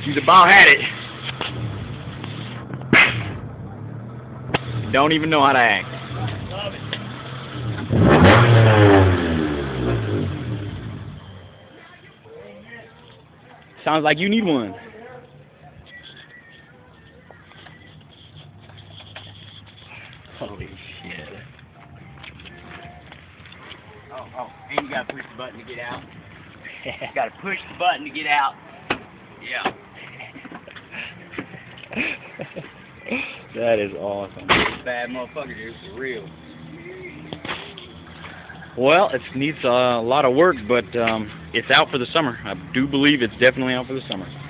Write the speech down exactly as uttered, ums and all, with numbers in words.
She's about had it. Don't even know how to act. Love it. Sounds like you need one. Holy shit. Oh, oh, and you gotta push the button to get out. You gotta push the button to get out. Yeah. That is awesome. Bad motherfucker, dude, for real. Well, it needs a lot of work, but um, it's out for the summer. I do believe it's definitely out for the summer.